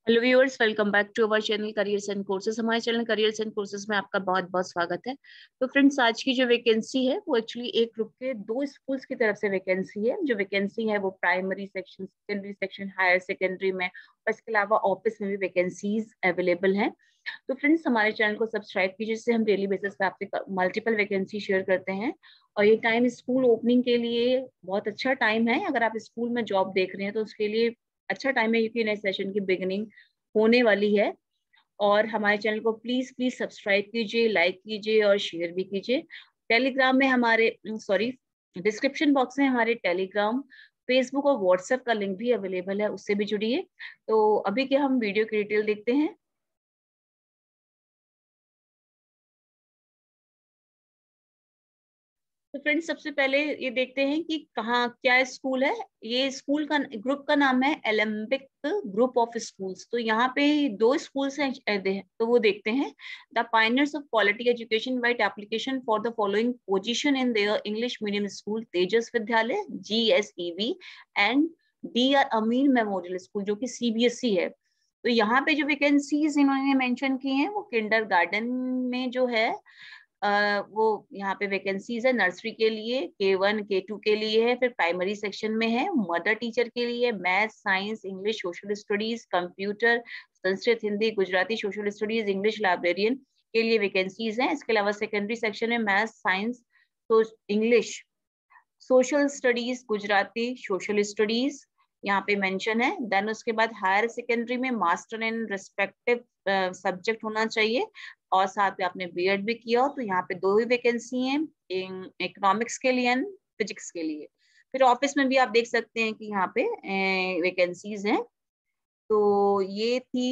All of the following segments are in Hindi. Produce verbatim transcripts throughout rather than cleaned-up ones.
Hello viewers, welcome back to our channel careers and courses. हमारे चैनल करियर्स एंड कोर्सेज में आपका बहुत बहुत स्वागत है। तो फ्रेंड्स, आज की जो वैकेंसी है वो एक्चुअली एक ग्रुप के दो स्कूल्स की तरफ से वैकेंसी है। जो वैकेंसी है वो primary section, secondary section, higher secondary में और इसके अलावा ऑफिस में भी वैकेंसीज अवेलेबल हैं। तो फ्रेंड्स, हमारे चैनल को सब्सक्राइब कीजिए, जिससे हम डेली बेसिस पे आपसे मल्टीपल वैकेंसी शेयर करते हैं। और ये टाइम स्कूल ओपनिंग के लिए बहुत अच्छा टाइम है। अगर आप स्कूल में जॉब देख रहे हैं तो उसके लिए अच्छा टाइम है, क्योंकि नए सेशन की बिगिनिंग होने वाली है। और हमारे चैनल को प्लीज प्लीज सब्सक्राइब कीजिए, लाइक कीजिए और शेयर भी कीजिए। टेलीग्राम में हमारे सॉरी डिस्क्रिप्शन बॉक्स में हमारे टेलीग्राम, फेसबुक और व्हाट्सएप का लिंक भी अवेलेबल है, उससे भी जुड़िए। तो अभी के हम वीडियो की डिटेल देखते हैं। तो फ्रेंड्स, सबसे पहले ये देखते हैं कि कहाँ क्या स्कूल है। ये स्कूल का ग्रुप का नाम है एलेम्बिक ग्रुप ऑफ स्कूल्स। तो यहाँ पे दो स्कूल्स हैं, अ, दे- तो वो देखते हैं। The pioneers of quality education invite application for the following position in their English medium school Tejas Vidyalaya G S E V and D R Amin memorial school, जो कि सी बी एस ई है। तो यहाँ पे जो वैकेंसीज इन्होंने मेंशन की हैं वो किंडर गार्डन में जो है, Uh, वो यहाँ पे वैकेंसीज है। नर्सरी के लिए के वन के टू के लिए है, फिर प्राइमरी सेक्शन में है मदर टीचर के लिए, math, science, English, social studies, computer, Sanskrit, Hindi, Gujarati, social studies, English librarian के लिए वैकेंसीज हैं। इसके अलावा सेकेंडरी सेक्शन में मैथ, साइंस, तो English, social studies, Gujarati, social studies यहाँ पे मेंशन है। देन उसके बाद हायर सेकेंडरी में मास्टर इन रिस्पेक्टिव सब्जेक्ट होना चाहिए, और साथ में आपने बी एड भी किया हो। तो यहाँ पे दो ही वैकेंसी हैं, इकोनॉमिक्स के लिए एंड फिजिक्स के लिए। फिर ऑफिस में भी आप देख सकते हैं कि यहाँ पे वैकेंसीज हैं। तो ये थी।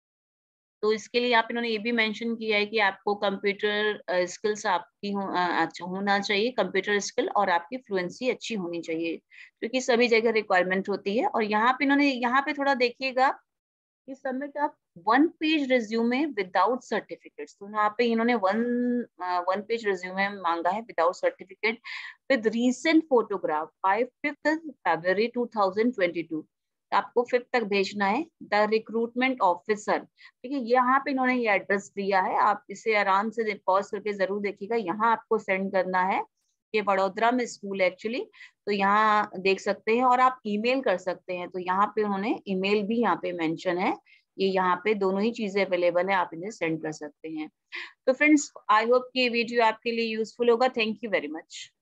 तो इसके लिए आप इन्होंने ये भी मेंशन किया है कि आपको कंप्यूटर स्किल्स आपकी हो, अ, अच्छा होना चाहिए, कंप्यूटर स्किल, और आपकी फ्लुएंसी अच्छी होनी चाहिए, क्योंकि सभी जगह रिक्वायरमेंट होती है। और यहाँ पे इन्होंने यहाँ पे थोड़ा देखिएगा कि सबमिट आप one page resume without certificates. तो यहाँ पे इन्होंने वन वन पेज रिज्यूमे मांगा है without certificate, with recent photograph by fifth February two thousand twenty two. आपको फिफ्थ तक भेजना है। द रिक्रूटमेंट ऑफिसर, ठीक है, यहाँ पे इन्होंने ये एड्रेस दिया है, आप इसे आराम से पॉज करके जरूर देखिएगा। यहाँ आपको सेंड करना है। ये वडोदरा में स्कूल है एक्चुअली, तो यहाँ देख सकते हैं, और आप ईमेल कर सकते हैं। तो यहाँ पे उन्होंने ईमेल भी यहाँ पे मेंशन है। ये यहाँ पे दोनों ही चीजें अवेलेबल है, आप इन्हें सेंड कर सकते हैं। तो फ्रेंड्स, आई होप कि ये वीडियो आपके लिए यूजफुल होगा। Thank you very much.